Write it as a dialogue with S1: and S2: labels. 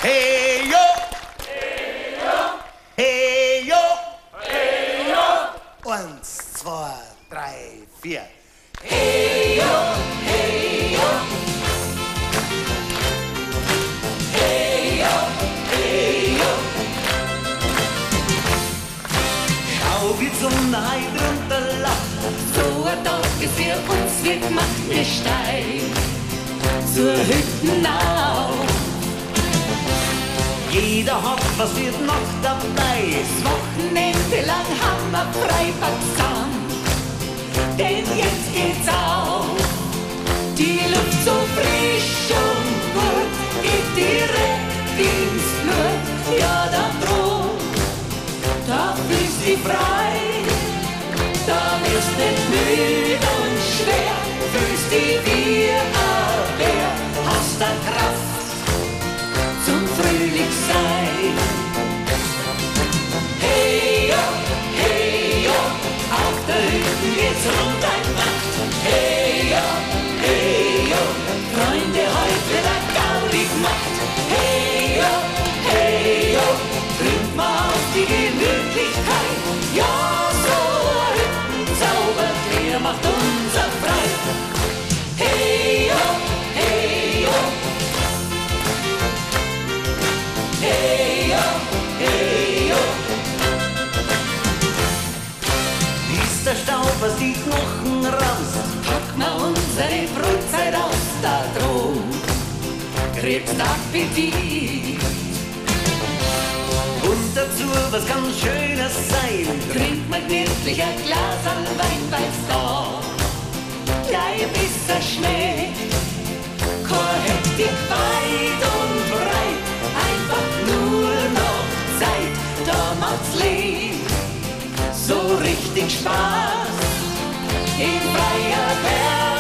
S1: Hey yo, hey yo, hey yo, hey yo. 1, 2, 3, 4.
S2: Hey yo, hey yo. Hey yo, hey yo.
S1: Schau, wie Sonne runterlacht.
S2: So ein Tag ist für uns wird gemacht, wir steigen zur Hüttenau.
S1: Jeder hat was für die Nacht dabei.
S2: Das Wochenende lang haben wir Freibad zusammen, denn jetzt geht's auf. Die Luft so frisch und gut, geht direkt ins Blut. Ja, da drum, da fühlst dich frei, da wirst nicht müde und schwer, fühlst dich wie ein Bär, hast da Kraft zum Fröhlichsein. Hey yo, hey yo, auf der Hütte geht's rund ein Nacht. Hey yo, hey yo, Freunde, heute wird ein Gaudi gemacht. Hey yo, trinkt mal auf die Gemütlichkeit. Ja, so ein Hüttenzauber, der macht unser frei. Hey yo, hey yo. Hey yo, hey yo.
S1: Ist der Staub, was die Knochen raus.
S2: Pack mal unsere Brotzeit aus, da drum kriegst Appetit.
S1: Und dazu, was kann Schönes sein?
S2: Trink mal gemütlich ein Glas an Wein, weil's da gleich besser schmeckt. Kein Hektik weit und breit, einfach nur noch Zeit, da macht's Leben so richtig Spaß in freier Welt.